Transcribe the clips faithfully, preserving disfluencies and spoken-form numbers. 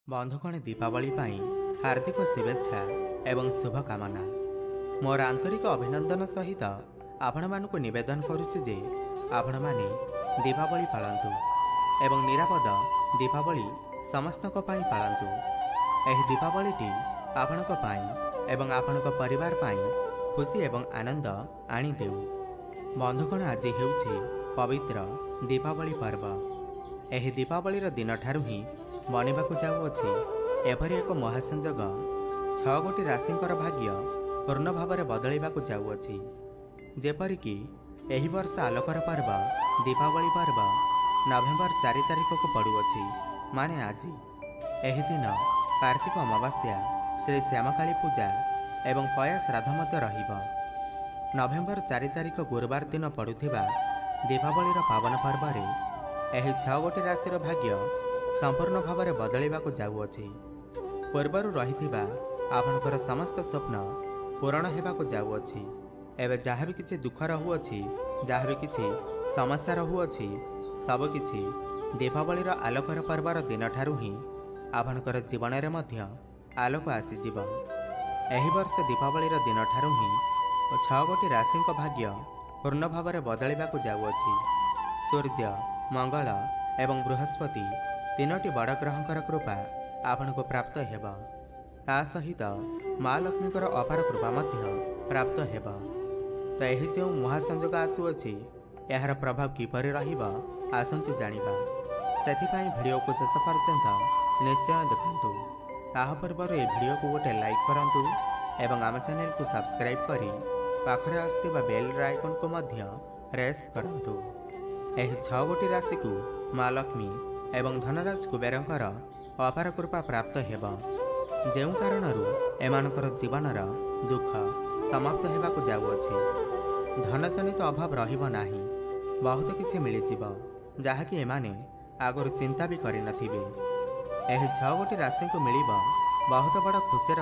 बंधुगण दीपावली पाई हार्दिक शुभेच्छा एवं शुभकामना। मोर आंतरिक अभिनंदन सहित आपण मानक निवेदन करुच्चे जे आपण माने दीपावली पालतु एवं निरापद दीपावली समस्तक पाई पालतु। एही दीपावलीटी आपणक पाई एवं आपणक परिवार पाई खुशी एवं आनंद आनी देउ। बंधुगण आज हेउछि पवित्र दीपावली पर्व। एही दीपावलीर दिन ठारू ही बनिबाकु जाउअछि एभरि एक महासंजोग छह गोटी राशिंकर भाग्य पूर्ण भाव में बदलैबाकु जाउअछि। जेपरिक एही वर्ष आलोकर पर्व दीपावली पर्व नवेम्बर चार तारिख को पड़ुअछि, माने आज। एही दिन कार्तिक अमावास्या, श्री श्यामकाली पूजा एवं पया श्राद्ध मध्य रहिब। नवेम्बर चार तारिख गुरुवार दिन पड़ुथिबा दीपावलीर पावन पर्व रे एही छह गोटी राशिर भाग्य संपूर्ण भाव में बदलैबाकु जाउअछि। पूर्वरु रहिथिबा आपनकर समस्त स्वप्न पूरण हेबाकु जाउअछि। एबे जहाँ भी किछि दुख रहुअछि, जहाँ भी किछि समस्या रहुअछि, सब किछि दीपावलीर आलोकर पर्वर दिन ठारू ही आपनकर जीवन रे मध्य आलोक आसीजिब। एही वर्ष दीपावलीर दिन ठारू ही छह गोटी राशिंक भाग्य पूर्ण भाव में बदलैबाकु जाउअछि। सूर्य, मंगल एवं बृहस्पति तीनोटी बड़ ग्रहंकर कृपा आपनको प्राप्त हेब। ता सहित माँ लक्ष्मीकर अपार कृपा मध्य प्राप्त हेब। तो यही जो महासंजोग आसुअछि यार प्रभाव किपरि रहिब आसंतु जानिबा। सेथिपाई वीडियो को शेष पर्यंत निश्चय देखंतु। ताहा पूर्व ए वीडियो को गोटे लाइक करंतु एवं आम चैनल को सब्सक्राइब करी पाखरे आस्थिबा बेल आइकन को मध्य प्रेस करंतु। एही छह गोटी राशि को माँ लक्ष्मी एवं धनराज कुबेरंकर अपार कृपा प्राप्त हेब, जेउ कारणरू एमानकर जीवनर दुख समाप्त हेबाकु जाउअछि। धनजनित अभाव रहिब नाही, बहुत किछि मिलिजिब जहाँकि एमाने आगुरु चिंता भी करि नथिबे। एही छह गोटी राशि को मिलिब बहुत बड़ खुशीर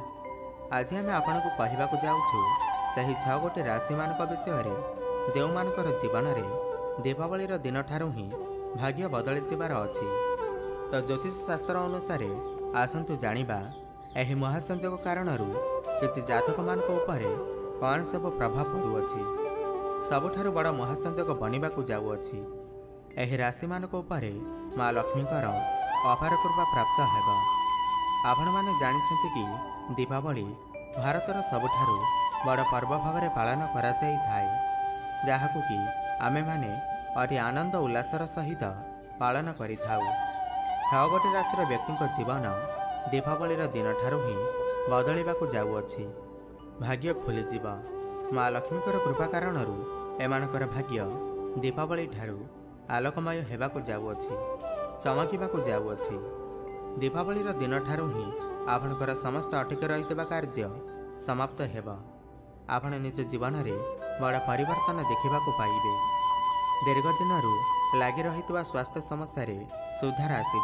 खबर। आज आमे आपनकु कहिबाकु जाउछु सही छह गोटी राशि मानक विषय रे जेउ मानकर जीवन रे दीपावलीर दिन ठारू ही भाग्य बदली जिबार अछि। तो ज्योतिष शास्त्र अनुसार आसंतु जानिबा एही महासंजोग कारणरू किछि जातक मानक उपरे कौन सब प्रभाव पड़ुअछि। सबुठारु बड़ महासंजोग बनिबाकु जाउअछि। एही राशि मानक उपरे माँ लक्ष्मीकर अपार कृपा प्राप्त हेब। आपण माने जानिछन्ति कि दीपावली भारतर सबुठारु बड़ पर्व भाव में पालन करा जाई थाए, जाहाकु कि आमे माने अति आनंद उल्लासर सहित पालन करिथाउ। छह गोटी राशिर व्यक्ति जीवन दीपावलीर दिन ठारू ही बदलैबाकु जाउअछि। भाग्य खोलिजिब। माँ लक्ष्मीकर कृपा कारणरू एमानकर भाग्य दीपावली ठारू आलोकमय हेबाकु जाउअछि, चमकिबाकु जाउअछि। दीपावलीर दिन ठारू ही आपनकर समस्त अटकी रहितबा कार्य समाप्त हेब। आपण निज जीवन रे बड़ परिवर्तन देखिबाकु पाइबे। दीर्घ दिनरू लगी रही स्वास्थ्य समस्या रे सुधार आसिब।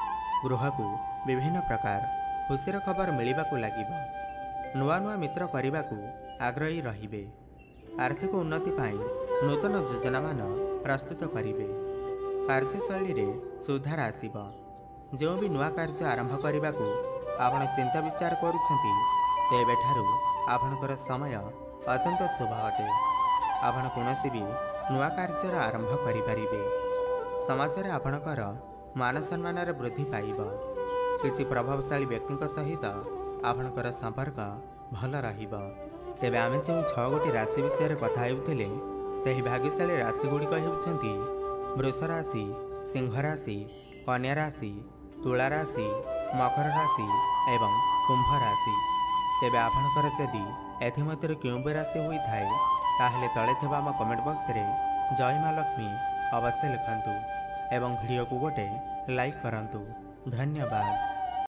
गृह को विभिन्न प्रकार खुशीर खबर मिलवाकू लागिब। नुआ नुआ मित्र करने आग्रही रहिबे। आर्थिक उन्नति पाई नूतन योजना मान प्रस्तुत करिवे। कार्यशैली रे सुधार आसिब। जो भी नुआ कार्य आरंभ करने को आपण चिंता विचार करुछंती तेबेठारू आपणकर समय अत्यंत शुभ अटे। आपण कोनोसी भी नुआ कार्यर आरंभ करिपारिबे। समाज रे आपणकर मान सम्मान रे वृद्धि पाइब। किछि प्रभावशाली व्यक्ति सहित आपणकर संपर्क भल रहिब। तेबे आमे जो छह गोटी राशि विषय कथा हेउथिले सही भाग्यशाली राशि गुड़िक हेउछंती वृष राशि, सिंह राशि, कन्या राशि, तुला राशि, मकर राशि एवं कुंभ राशि। तेबे आपणकर जदि एथिमध्यरु केउ भी राशि होई थाए ताहले तले थिबा आम कमेंट बॉक्स रे जय माँ लक्ष्मी अवश्य लिखंतु एवं वीडियो को गोटे लाइक करंतु। धन्यवाद।